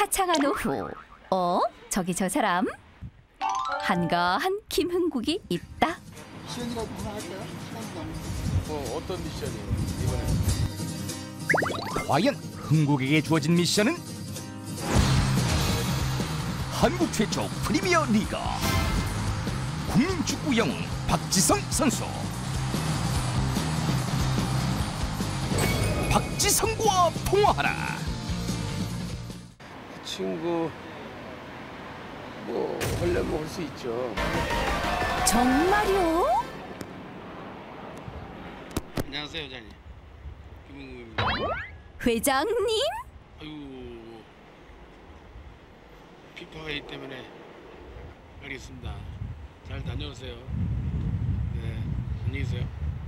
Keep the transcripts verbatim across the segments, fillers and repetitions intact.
화창한 오후. 어? 저기 저 사람? 한가한 김흥국이 있다. 미션이라도 하나 할까요? 시간이 너무. 뭐 어떤 미션이에요 이번에? 과연 흥국에게 주어진 미션은 한국 최초 프리미어 리거 국민축구 영웅 박지성 선수. 박지성과 통화하라. 그 친구 뭐 하려면 할 수 있죠. 정말요? 안녕하세요 회장님. 김흥국입니다. 회장님? 아유 피파 회의 때문에 가겠습니다. 잘 다녀오세요. 네 안녕히 계세요.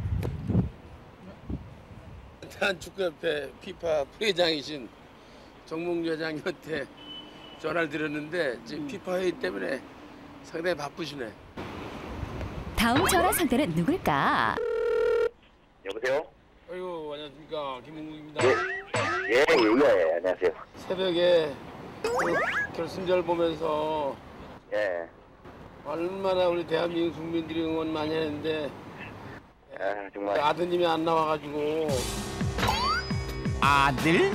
대한축구협회 피파 부회장이신 정몽주 회장님한테 전화를 드렸는데 지금 피파 회의 때문에 상당히 바쁘시네. 다음 전화 상대는 누굴까? 여보세요? 아이고 안녕하십니까 김흥국입니다. 예, 예, 예, 안녕하세요. 새벽에 그 결승전 보면서 예, 얼마나 우리 대한민국 국민들이 응원 많이 했는데 아, 정말. 아드님이 안 나와가지고 아들?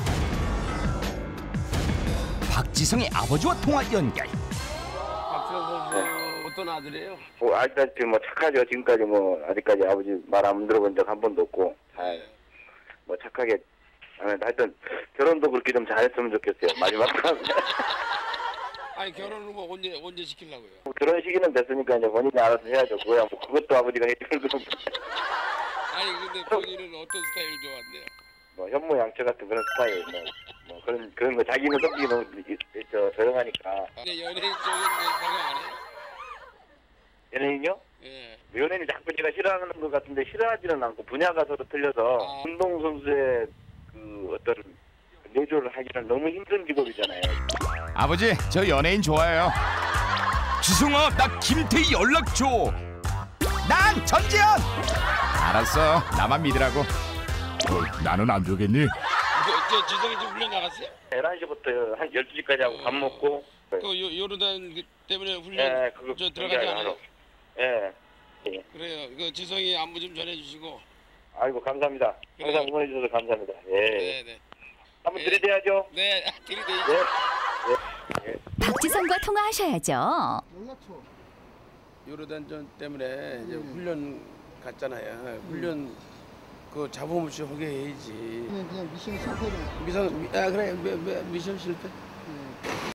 박지성의 아버지와 통화 연결. 박지성 선수 어떤 아들이에요? 뭐, 아직까지 뭐 착하죠. 지금까지 뭐, 아직까지 아버지 말 안 들어본 적 한 번도 없고, 잘, 뭐 착하게, 하여튼, 결혼도 그렇게 좀 잘했으면 좋겠어요. 마지막으로. 아니 결혼은 뭐 언제 언제 시키려고요? 그런 시기는 됐으니까 이제 본인이 알아서 해야죠. 그거야 뭐, 그것도 아버지가 해주는 거. 아니 근데 본인은 어떤 스타일 좋아한대요? 뭐, 현모양처 같은 그런 스타일, 뭐, 뭐, 그런, 그런 거, 자기는 성격이 너무, 저, 조용하니까. 근데 연예인 쪽은 생각 안 해요? 연예인요? 예. 연예인이 자꾸 제가 싫어하는 것 같은데 싫어하지는 않고 분야가 서로 틀려서 아. 운동선수의 그 어떤 내조를 하기는 너무 힘든 직업이잖아요. 아버지, 저 연예인 좋아해요. 지성아, 나 김태희 연락 줘. 난 전지현. 알았어, 나만 믿으라고. 어, 나는 안 되겠니? 그, 저 지성이 지금 훈련 나갔어요? 열한 시부터 한 열두 시까지 하고 밥 먹고. 그 요, 요르단 그 때문에 훈련 예, 그거 저 들어가지 않아요? 예. 예. 그래요. 그 지성이 안부 좀 전해주시고. 아이고 감사합니다. 항상 그래요. 응원해 주셔서 감사합니다. 예. 네네. 한번 예. 들이대야죠. 네. 들이대. 예. 박지성과 통화하셔야죠. 연락처. 요르단전 때문에 이제 훈련 갔잖아요. 훈련 그 잡음 없이 하게 해야지. 그냥 그냥 미션 실패로. 미성 미, 아 그래 미, 미, 미션 실패.